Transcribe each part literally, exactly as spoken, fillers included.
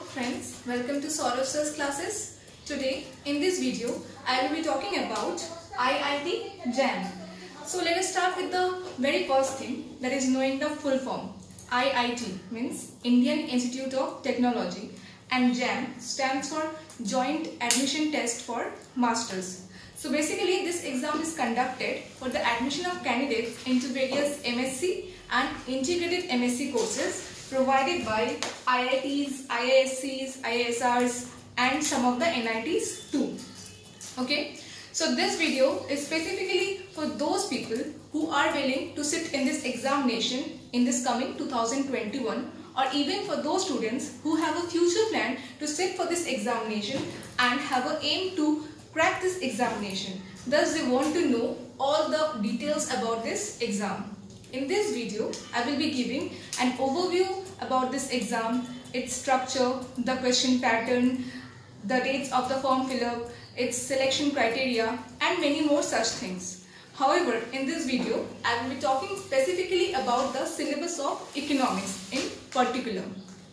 friends, welcome to Sourav sir's classes. Today in this video I will be talking about I I T JAM. So let us start with the very first thing, that is knowing the full form. I I T means Indian Institute of Technology and JAM stands for Joint Admission Test for Masters. So basically this exam is conducted for the admission of candidates into various M S C and integrated M S C courses provided by I I Ts, I I S Cs, I I S Rs and some of the N I Ts too. Okay, so this video is specifically for those people who are willing to sit in this examination in this coming two thousand twenty-one, or even for those students who have a future plan to sit for this examination and have an aim to crack this examination. Thus they want to know all the details about this exam. In this video, I will be giving an overview about this exam, its structure, the question pattern, the dates of the form fill-up, its selection criteria and many more such things. However, in this video, I will be talking specifically about the syllabus of economics in particular.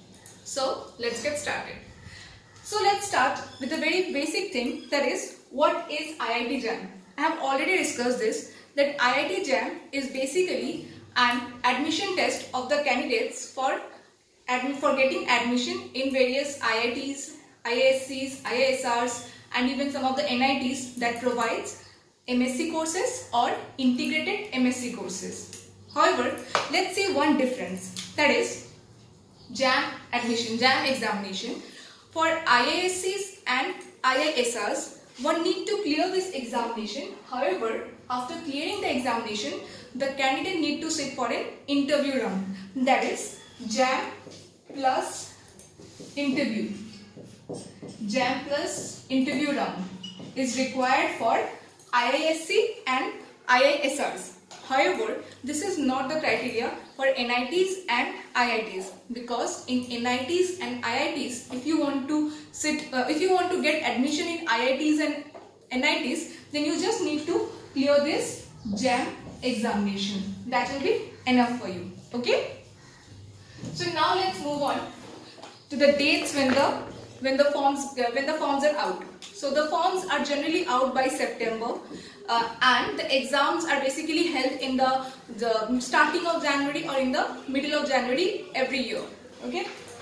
So, let's get started. So, let's start with a very basic thing, that is, what is I I T JAM? I have already discussed this, that I I T JAM is basically an admission test of the candidates for, for getting admission in various I I Ts, I I S Cs, I I S Rs and even some of the N I Ts that provides M S C courses or integrated M S C courses. However, let's see one difference, that is JAM admission, JAM examination. For I I S Cs and I I S Rs, one need to clear this examination. However, after clearing the examination, the candidate need to sit for an interview round. That is JAM plus interview. JAM plus interview round is required for I I S C and I I S Rs. However, this is not the criteria for N I Ts and I I Ts, because in N I Ts and I I Ts, if you want to sit, uh, if you want to get admission in I I Ts and N I Ts, then you just need to clear this JAM examination. That will be enough for you. Okay. So now let's move on to the dates when the when the forms uh, when the forms are out. So the forms are generally out by September, uh, and the exams are basically held in the, the starting of January or in the middle of January every year. Okay.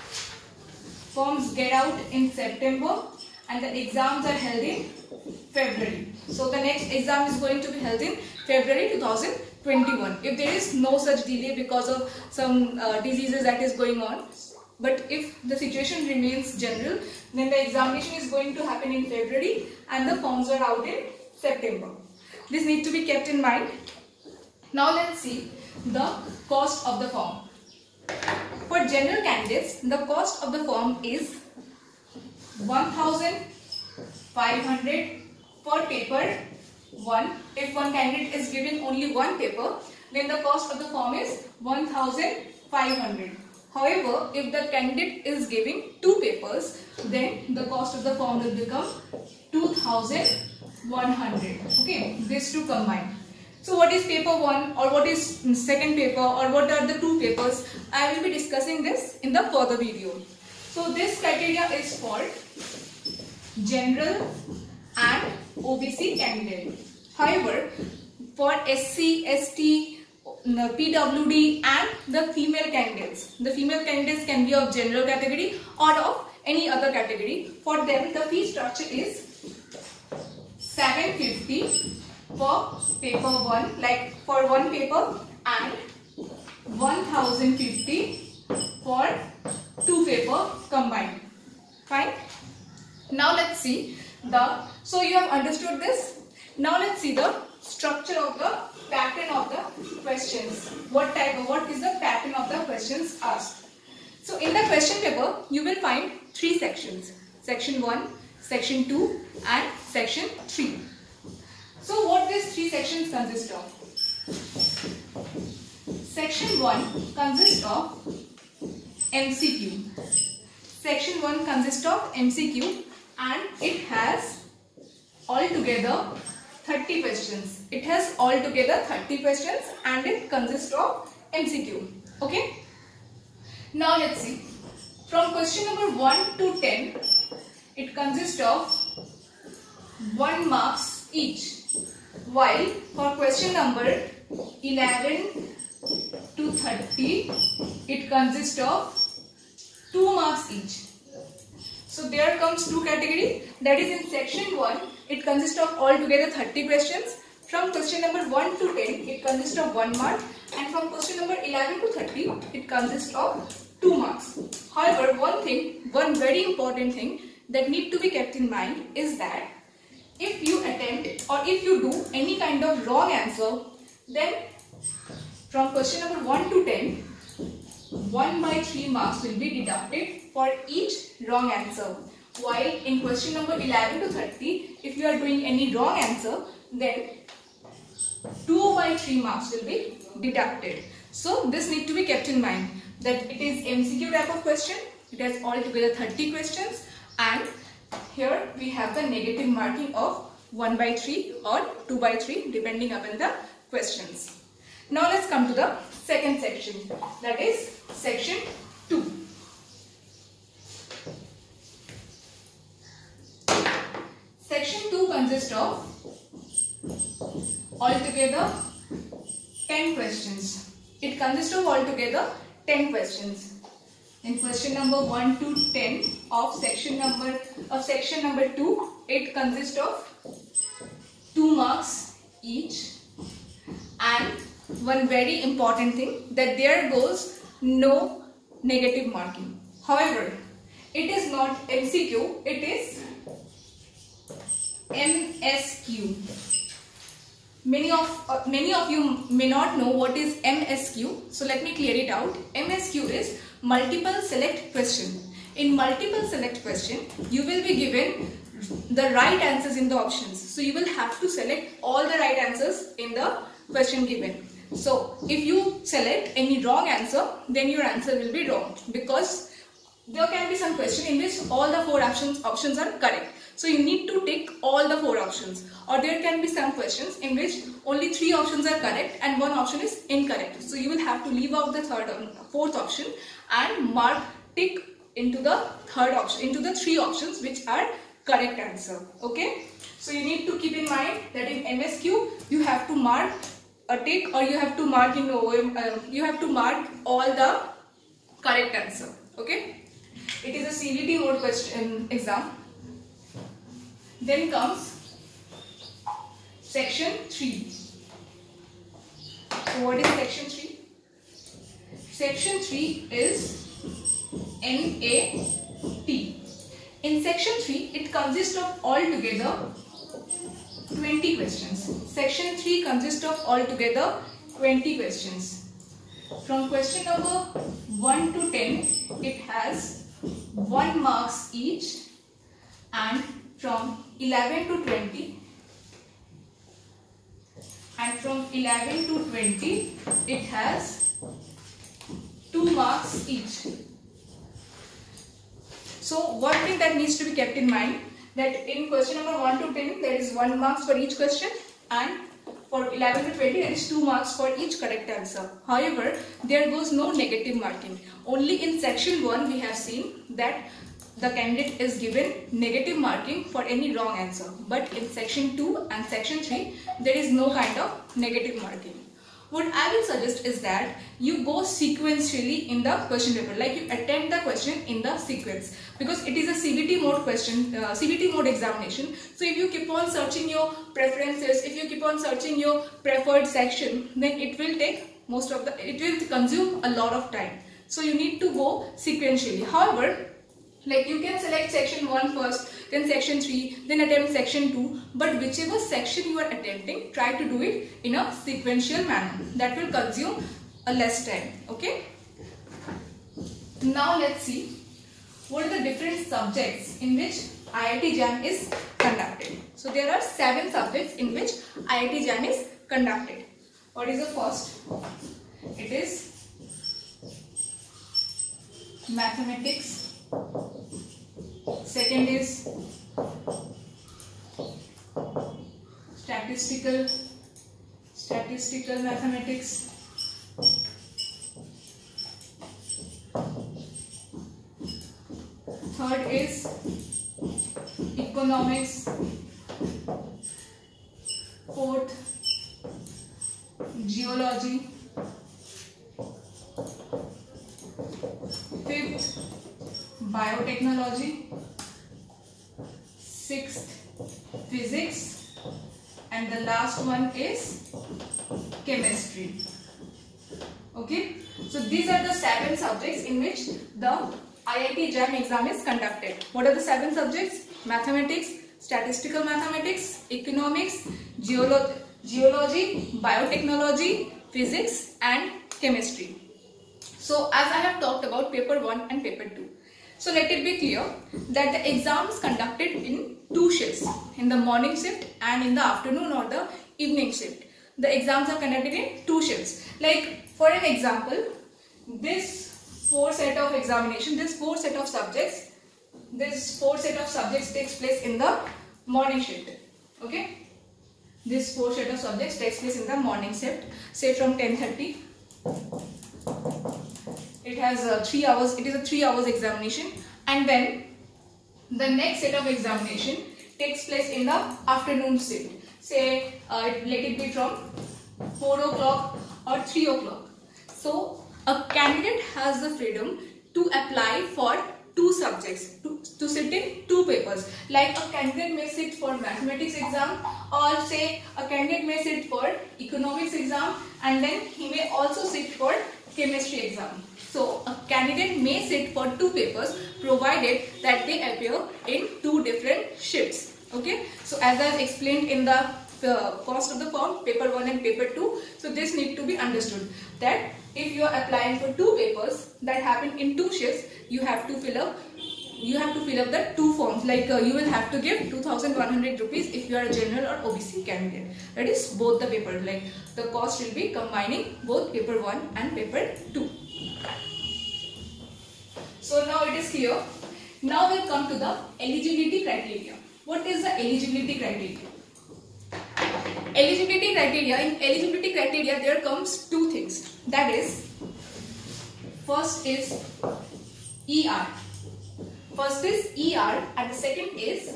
Forms get out in September and the exams are held in February. So the next exam is going to be held in February two thousand twenty-one. If there is no such delay because of some uh, diseases that is going on. But if the situation remains general, then the examination is going to happen in February and the forms are out in September. This needs to be kept in mind. Now let's see the cost of the form. For general candidates, the cost of the form is one thousand five hundred per paper one. If one candidate is given only one paper, then the cost of the form is one thousand five hundred. However, if the candidate is giving two papers, then the cost of the form will become two thousand one hundred. Okay, these two combined. So what is paper one or what is second paper or what are the two papers? I will be discussing this in the further video. So this criteria is for general and O B C candidate. However, for S C, S T, P W D and the female candidates, the female candidates can be of general category or of any other category. For them, the fee structure is seven hundred fifty for paper one, like for one paper, and one thousand fifty for two paper combined. Fine. Now let's see the, so you have understood this. Now let's see the structure of the pattern of the questions. What type of, what is the pattern of the questions asked? So in the question paper, you will find three sections. Section one, section two and section three. So what these three sections consist of? Section one consists of M C Q. Section one consists of M C Q and it has altogether thirty questions. It has altogether thirty questions and it consists of M C Q. Okay. Now let's see. From question number one to ten, it consists of one marks each, while for question number eleven to thirty, it consists of two marks each. So there comes two categories. That is, in section one, it consists of altogether thirty questions. From question number one to ten, it consists of one mark, and from question number eleven to thirty, it consists of two marks. However, one thing, one very important thing that need to be kept in mind is that if you attempt or if you do any kind of wrong answer, then from question number one to ten, one by three marks will be deducted for each wrong answer. While in question number eleven to thirty, if you are doing any wrong answer, then two by three marks will be deducted. So this need to be kept in mind that it is M C Q type of question. It has altogether thirty questions, and here we have the negative marking of one by three or two by three depending upon the questions. Now let's come to the second section, that is section two. Section two consists of altogether ten questions. It consists of altogether ten questions. In question number one to ten of section number of section number two, it consists of two marks each, and one very important thing that there goes no negative marking. However, it is not M C Q, it is M S Q. Many of uh, many of you may not know what is M S Q, so let me clear it out. M S Q is multiple select question. In multiple select question, you will be given the right answers in the options. So you will have to select all the right answers in the question given. So if you select any wrong answer, then your answer will be wrong, because there can be some question in which all the four options options are correct. So you need to take all the four options, or there can be some questions in which only three options are correct and one option is incorrect. So you will have to leave out the third, fourth option and mark tick into the third option, into the three options which are correct answer. Okay. So you need to keep in mind that in M S Q you have to mark a tick, or you have to mark in O M, uh, you have to mark all the correct answer. Okay. It is a C B T mode question exam. Then comes section three. So what is section three? Section three is N A T. In section three, it consists of altogether twenty questions. Section three consists of altogether twenty questions. From question number one to ten, it has one marks each, and from eleven to twenty, and from eleven to twenty, it has two marks each. So one thing that needs to be kept in mind, that in question number one to ten, there is one marks for each question, and for eleven to twenty, there is two marks for each correct answer. However, there goes no negative marking. Only in section one we have seen that the candidate is given negative marking for any wrong answer. But in section two and section three, there is no kind of negative marking. What I will suggest is that you go sequentially in the question paper, like you attempt the question in the sequence, because it is a C B T mode question, uh, C B T mode examination. So if you keep on searching your preferences, if you keep on searching your preferred section, then it will take most of the, it will consume a lot of time. So you need to go sequentially. However, like you can select section one first, then section three, then attempt section two, but whichever section you are attempting, try to do it in a sequential manner. That will consume a less time. Okay. Now let's see what are the different subjects in which I I T JAM is conducted. So there are seven subjects in which I I T JAM is conducted. What is the first? It is mathematics. Second is statistical statistical mathematics. third is economics, fourth geology, fifth biotechnology, sixth physics, and the last one is chemistry. Okay, so these are the seven subjects in which the I I T JAM exam is conducted. What are the seven subjects? Mathematics, statistical mathematics, economics, geolo geology, biotechnology, physics and chemistry. So as I have talked about paper one and paper two. So let it be clear that the exam is conducted in two shifts, in the morning shift and in the afternoon or the evening shift. The exams are conducted in two shifts. Like for an example, this four set of examination, this four set of subjects, this four set of subjects takes place in the morning shift. Okay, this four set of subjects takes place in the morning shift, say from ten thirty. It has uh, three hours. It is a three hours examination, and then the next set of examination takes place in the afternoon shift. Say uh, let it be from four o'clock or three o'clock. So a candidate has the freedom to apply for two subjects, to, to sit in two papers. Like a candidate may sit for mathematics exam, or say a candidate may sit for economics exam, and then he may also sit for chemistry exam. So a candidate may sit for two papers provided that they appear in two different shifts. Okay, so as I have explained in the uh, cost of the form, paper one and paper two, so this need to be understood that if you are applying for two papers that happen in two shifts, you have to fill up you have to fill up the two forms. Like uh, you will have to give two thousand one hundred rupees if you are a general or O B C candidate. That is both the papers. Like the cost will be combining both paper one and paper two. So now it is clear. Now we'll come to the eligibility criteria. What is the eligibility criteria? Eligibility criteria, in eligibility criteria there comes two things. That is, first is E R. First is E R and the second is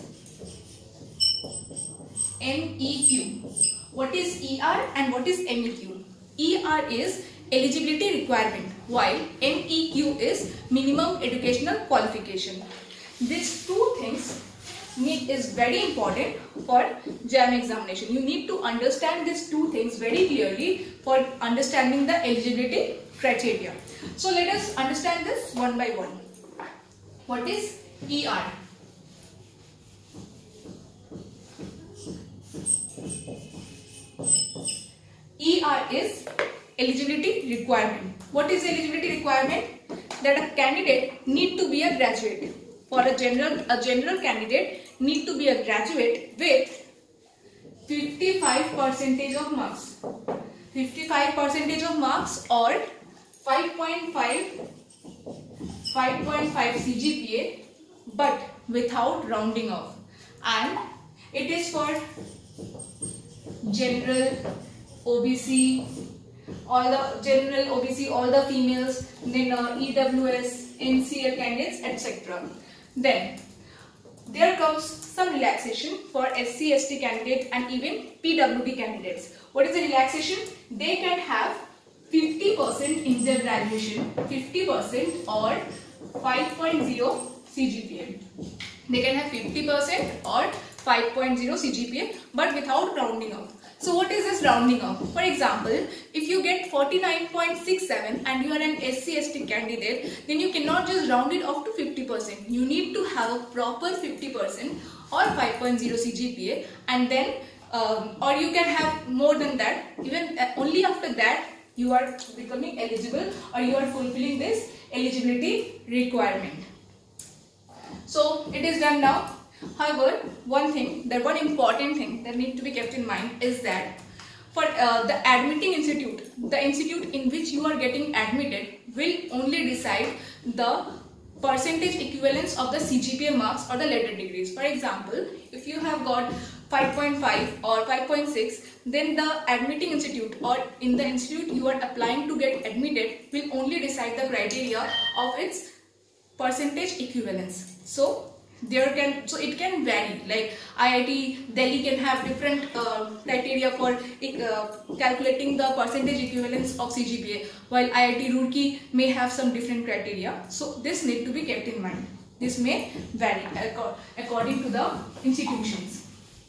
N E Q. What is E R and what is N E Q? E R is eligibility requirement, while N E Q is minimum educational qualification. These two things need is very important for JAM examination. You need to understand these two things very clearly for understanding the eligibility criteria. So let us understand this one by one. What is E R? E R is eligibility requirement. What is eligibility requirement? That a candidate need to be a graduate. For a general, a general candidate need to be a graduate with fifty-five percent of marks. fifty-five percent of marks or five point five C G P A, but without rounding off. And it is for general, O B C, all the general, O B C, all the females, then uh, E W S, N C L candidates, et cetera. Then there comes some relaxation for S C S T candidates and even P W D candidates. What is the relaxation? They can have fifty percent in their graduation, fifty percent or five point zero C G P A. They can have fifty percent or five point zero C G P A, but without rounding off. So what is this rounding off? For example, if you get forty-nine point six seven and you are an S C S T candidate, then you cannot just round it off to fifty percent. You need to have a proper fifty percent or five point zero C G P A, and then um, or you can have more than that. Even uh, only after that you are becoming eligible or you are fulfilling this eligibility requirement. So it is done now. However, one thing, that one important thing that needs to be kept in mind is that for uh, the admitting institute, the institute in which you are getting admitted will only decide the percentage equivalence of the C G P A marks or the letter degrees. For example, if you have got five point five or five point six, then the admitting institute or in the institute you are applying to get admitted will only decide the criteria of its percentage equivalence. So there can so it can vary, like I I T Delhi can have different uh, criteria for uh, calculating the percentage equivalence of C G P A, while I I T Roorkee may have some different criteria. So this need to be kept in mind. This may vary according to the institutions.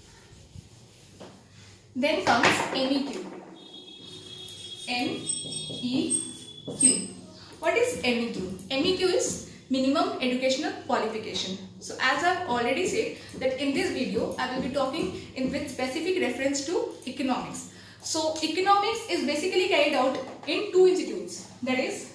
Then comes M E Q. M E Q. What is M E Q? M E Q is minimum educational qualification. So as I've already said that in this video I will be talking in with specific reference to economics. So economics is basically carried out in two institutes, that is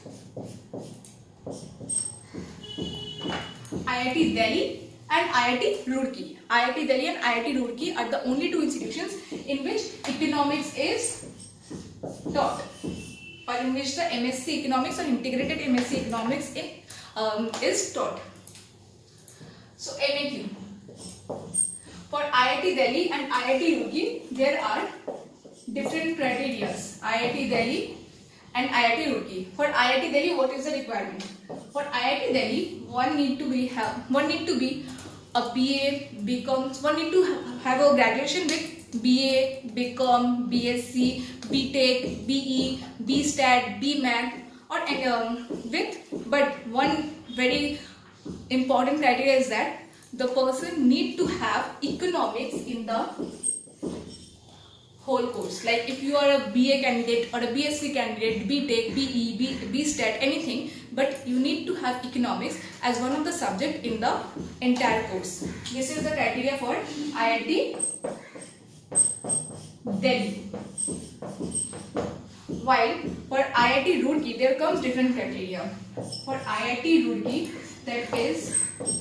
I I T Delhi and I I T Roorkee. I I T Delhi and I I T Roorkee are the only two institutions in which economics is taught, or in which the M S c Economics or Integrated M S c Economics in, um, is taught. So M A Q. For I I T Delhi and I I T Roorkee, there are different criteria. I I T Delhi and I I T Roorkee. For I I T Delhi, what is the requirement? For I I T Delhi, one need to be have one need to be a B A, B Com. One need to have a graduation with B A, B Com, B S c, B Tech, B E, B Stat, B Mac, or um, with. But one very important criteria is that the person need to have economics in the whole course. Like if you are a B A candidate or a B S c candidate, B Tech, B E, B, B Stat, anything, but you need to have economics as one of the subject in the entire course. This is the criteria for I I T Delhi. While for I I T Roorkee, there comes different criteria. For I I T Roorkee, that is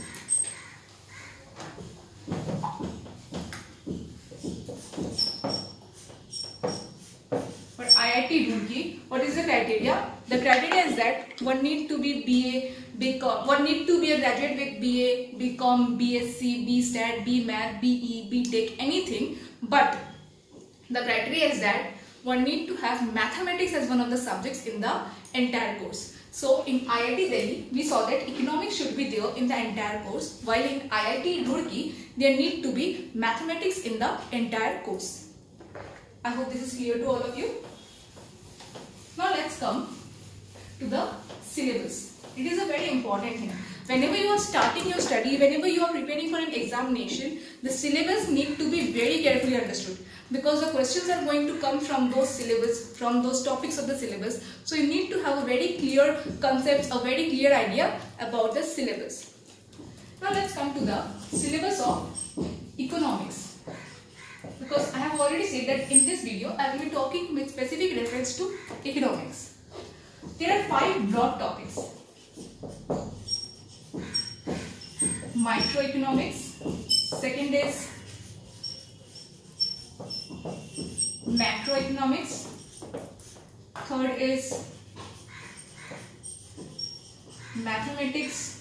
for I I T Roorkee, what is the criteria? The criteria is that one need to be B A, B Com, one need to be a graduate with B A, B Com, B S c, B Stat, B Math, B E, B Tech, anything. But the criteria is that one need to have mathematics as one of the subjects in the entire course. So in I I T Delhi, we saw that economics should be there in the entire course, while in I I T Roorkee, there need to be mathematics in the entire course. I hope this is clear to all of you. Now let's come to the syllabus. It is a very important thing. Whenever you are starting your study, whenever you are preparing for an examination, the syllabus need to be very carefully understood, because the questions are going to come from those syllabus, from those topics of the syllabus. So you need to have a very clear concept, a very clear idea about the syllabus. Now let's come to the syllabus of economics. Because I have already said that in this video I will be talking with specific reference to economics. There are five broad topics. Microeconomics, second is macroeconomics, third is mathematics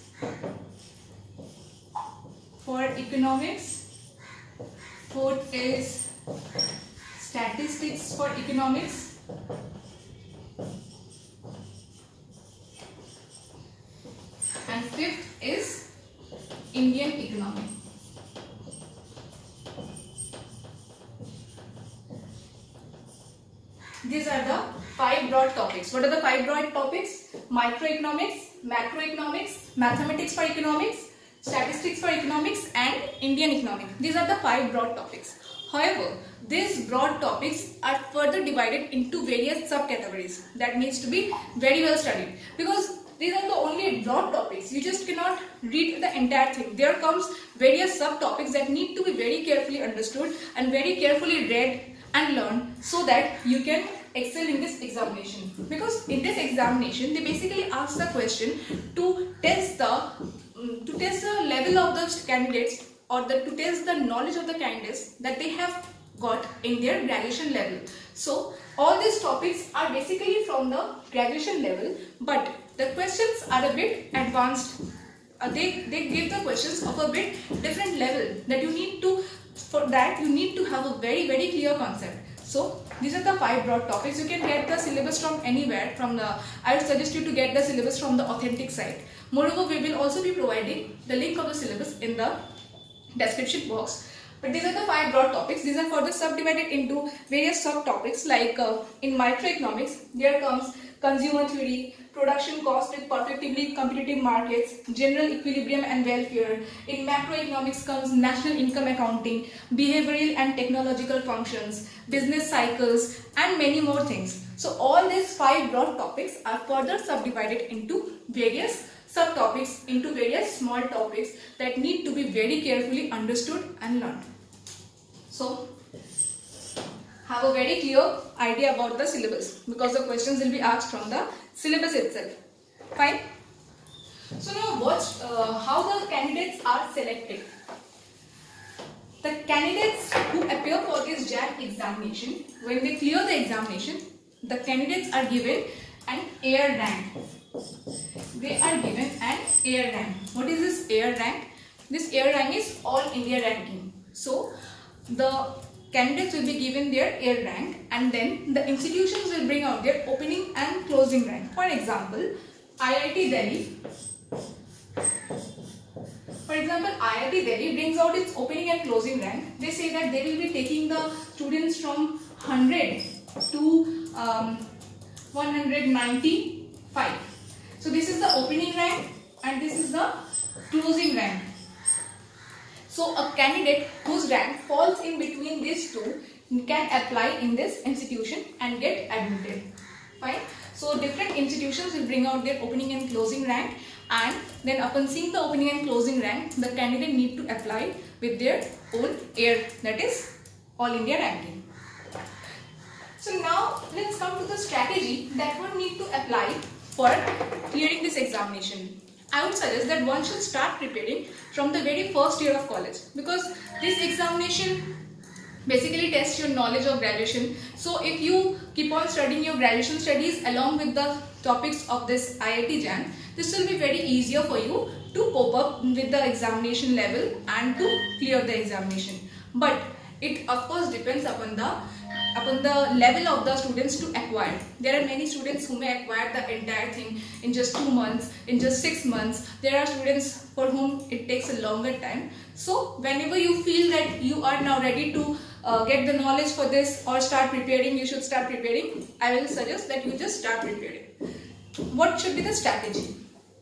for economics, fourth is statistics for economics, and fifth is Indian economy. These are the five broad topics. What are the five broad topics? Microeconomics, macroeconomics, mathematics for economics, statistics for economics, and Indian economy. These are the five broad topics. However, these broad topics are further divided into various subcategories that needs to be very well studied, because these are the only broad topics. You just cannot read the entire thing. There comes various subtopics that need to be very carefully understood and very carefully read and learned, so that you can excel in this examination. Because in this examination, they basically ask the question to test the um, to test the level of the candidates, or the, to test the knowledge of the candidates that they have got in their graduation level. So all these topics are basically from the graduation level, but the questions are a bit advanced. Uh, they, they give the questions of a bit different level, that you need to, for that you need to have a very very clear concept. So these are the five broad topics. You can get the syllabus from anywhere. From the, I would suggest you to get the syllabus from the authentic site. Moreover, we will also be providing the link of the syllabus in the description box. But these are the five broad topics. These are further subdivided into various subtopics, like uh, in microeconomics, there comes consumer theory, production cost with perfectly competitive markets, general equilibrium and welfare. In macroeconomics comes national income accounting, behavioral and technological functions, business cycles, and many more things. So all these five broad topics are further subdivided into various subtopics, into various small topics that need to be very carefully understood and learned. So have a very clear idea about the syllabus, because the questions will be asked from the syllabus itself. Fine. So now watch uh, how the candidates are selected. The candidates who appear for this J A M examination, when they clear the examination, the candidates are given an air rank. They are given an air rank. What is this air rank? This air rank is all India ranking. So the candidates will be given their air rank, and then the institutions will bring out their opening and closing rank. For example, I I T Delhi. For example, I I T Delhi brings out its opening and closing rank. They say that they will be taking the students from one hundred to um, one hundred ninety-five. So this is the opening rank and this is the closing rank. So a candidate whose rank falls in between these two can apply in this institution and get admitted. Fine. So different institutions will bring out their opening and closing rank, and then upon seeing the opening and closing rank, the candidate need to apply with their own air, that is all India ranking. So now let's come to the strategy that one need to apply for clearing this examination. I would suggest that one should start preparing from the very first year of college, because this examination basically tests your knowledge of graduation. So if you keep on studying your graduation studies along with the topics of this I I T J A M, this will be very easier for you to cope up with the examination level and to clear the examination. But it of course depends upon the upon the level of the students to acquire. There are many students who may acquire the entire thing in just two months, in just six months. There are students for whom it takes a longer time. So whenever you feel that you are now ready to uh, get the knowledge for this or start preparing, you should start preparing. I will suggest that you just start preparing. What should be the strategy?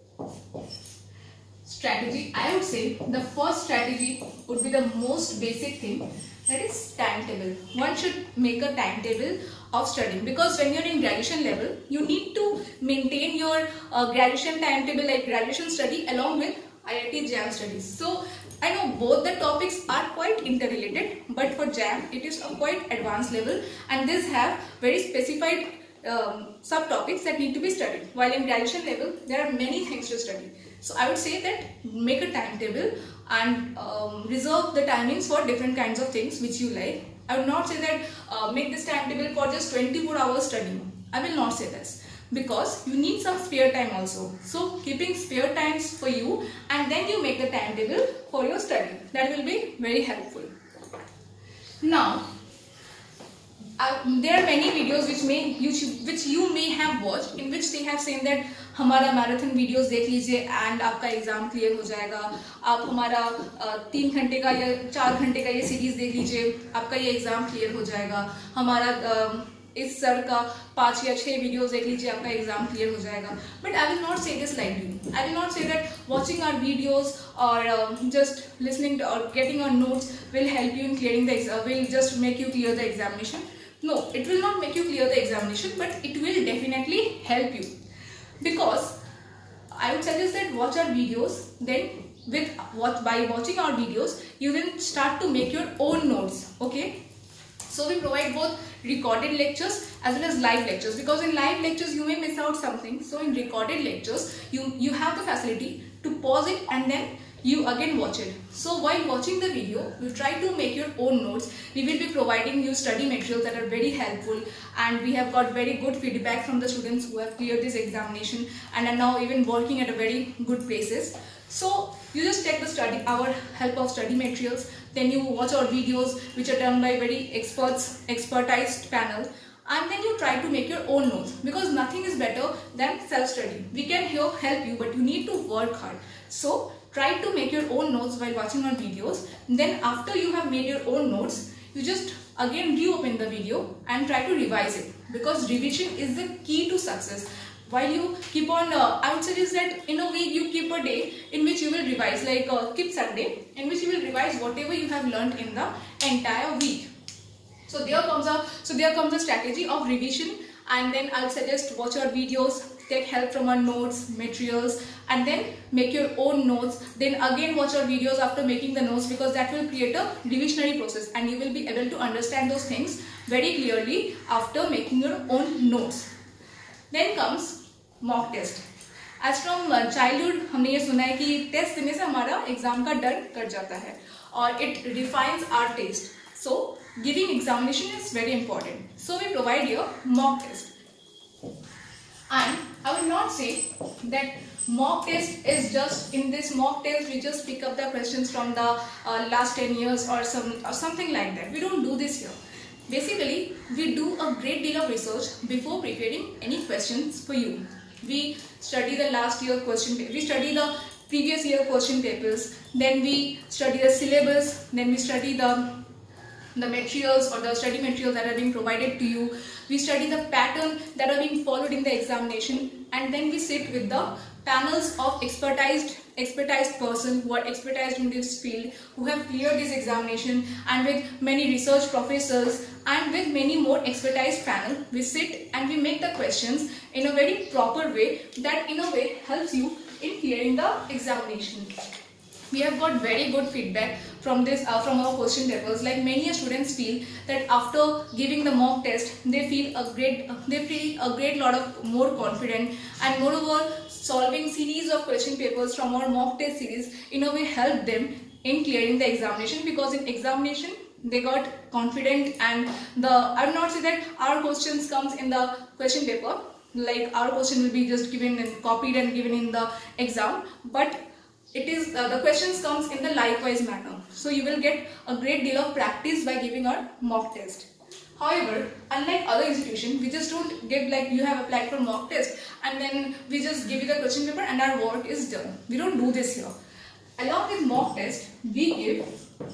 Strategy, I would say the first strategy would be the most basic thing. That is timetable. One should make a timetable of studying, because when you're in graduation level, you need to maintain your uh, graduation timetable, like graduation study along with I I T J A M studies. So I know both the topics are quite interrelated, but for J A M it is a quite advanced level, and these have very specified um, subtopics that need to be studied. While in graduation level, there are many things to study. So I would say that make a timetable and um, reserve the timings for different kinds of things which you like. I would not say that uh, make this timetable for just twenty-four hours studying. I will not say this, because you need some spare time also. So keeping spare times for you, and then you make the timetable for your study. That will be very helpful. Now, uh, there are many videos which may you which you may have watched, in which they have said that हमारा marathon videos देख लीजिए and आपका exam clear हो जाएगा, आप हमारा तीन घंटे का या चार घंटे का ये सीरीज देख लीजिए, आपका ये एग्जाम क्लियर हो जाएगा, हमारा इस सर का पांच या छह वीडियोस देख लीजिए, आपका एग्जाम क्लियर हो जाएगा. But I will not say this like you. I will not say that watching our videos और जस्ट लिसनिंग और getting our notes will help you in clearing the exam, will just make you clear the examination. No, it will not make you clear the examination, but it will definitely help you. Because I would suggest that watch our videos, then with what by watching our videos you will start to make your own notes. Okay, so we provide both recorded lectures as well as live lectures, because in live lectures you may miss out something. So in recorded lectures you you have the facility to pause it and then you again watch it. So while watching the video, you try to make your own notes. We will be providing you study materials that are very helpful, and we have got very good feedback from the students who have cleared this examination and are now even working at a very good places. So you just take the study, our help of study materials, then you watch our videos which are done by very experts, expertized panel, and then you try to make your own notes, because nothing is better than self-study. We can here help you, but you need to work hard. So try to make your own notes while watching our videos. Then after you have made your own notes, you just again reopen the video and try to revise it, because revision is the key to success. While you keep on, uh, I would suggest that in a week you keep a day in which you will revise, like uh, keep Sunday, in which you will revise whatever you have learned in the entire week. So there comes a, so there comes a strategy of revision, and then I would suggest watch our videos, take help from our notes, materials, and then make your own notes. Then again watch our videos after making the notes, because that will create a revisionary process and you will be able to understand those things very clearly after making your own notes. Then comes mock test. As from childhood हमने ये सुना है कि test देने से हमारा exam का डर कट जाता है और it defines our test. So giving examination is very important. So we provide your mock test. And I will not say that mock test is just, in this mock test we just pick up the questions from the uh, last ten years or some or something like that. We don't do this here. Basically we do a great deal of research before preparing any questions for you. We study the last year question, we study the previous year question papers, then we study the syllabus, then we study the the materials or the study materials that are being provided to you. We study the pattern that are being followed in the examination, and then we sit with the panels of expertised expertised person who are expertised in this field, who have cleared this examination, and with many research professors and with many more expertised panel, we sit and we make the questions in a very proper way that in a way helps you in clearing the examination. We have got very good feedback from this uh, from our question papers. Like many students feel that after giving the mock test, they feel a great uh, they feel a great lot of more confident, and moreover solving series of question papers from our mock test series in a way helped them in clearing the examination, because in examination they got confident, and the I will not say that our questions comes in the question paper, like our question will be just given and copied and given in the exam, but it is uh, the questions comes in the likewise manner. So you will get a great deal of practice by giving our mock test. However, unlike other institutions, we just don't give like you have applied for mock test and then we just give you the question paper and our work is done. We don't do this here. Along with mock test, we give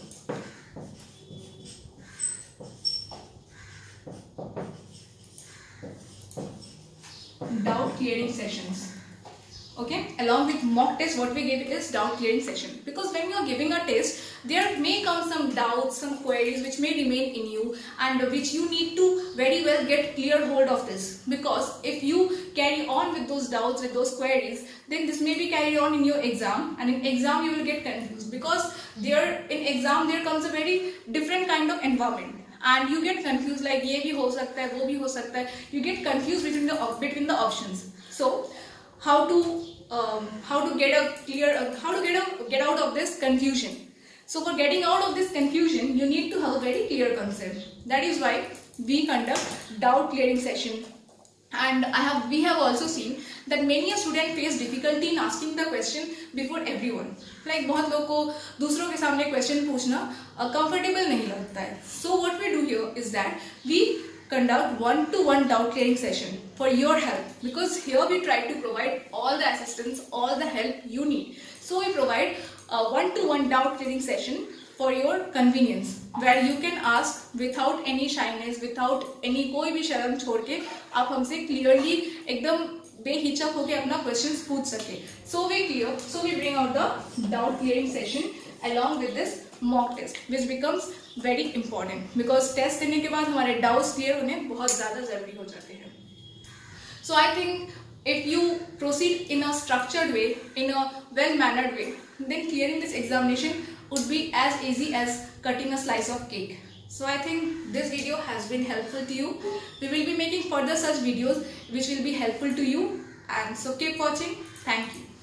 doubt clearing sessions. Okay, along with mock test, what we give is doubt clearing session, because when you are giving a test, there may come some doubts, some queries which may remain in you, and which you need to very well get clear hold of this, because if you carry on with those doubts, with those queries, then this may be carried on in your exam, and in exam you will get confused, because there in exam there comes a very different kind of environment. And you get confused, like ye bhi ho sakta hai, wo bhi ho sakta hai. You get confused between the between the options. So how to um, how to get a clear uh, how to get a get out of this confusion. So for getting out of this confusion, you need to have a very clear concept. That is why we conduct doubt clearing session. And I have we have also seen that many a student face difficulty in asking the question before everyone. Like बहुत लोगों को दूसरों के सामने question पूछना comfortable नहीं लगता है. So what we do here is that we conduct one-to-one doubt clearing session for your help, because here we try to provide all the assistance, all the help you need. So we provide a one-to-one doubt clearing session for your convenience, where you can ask without any shyness, without any कोई भी शर्म छोड़ के आप हमसे clearly एकदम बेहिचक होके अपना questions पूछ सके. So we clear, so we bring out the doubt clearing session along with this mock test, which becomes very important, because test देने के बाद हमारे doubts clear होने बहुत ज़्यादा ज़रूरी हो जाते हैं. So I think if you proceed in a structured way, in a well-mannered way, then clearing this examination would be as easy as cutting a slice of cake. So I think this video has been helpful to you. We will be making further such videos which will be helpful to you, and so keep watching. Thank you.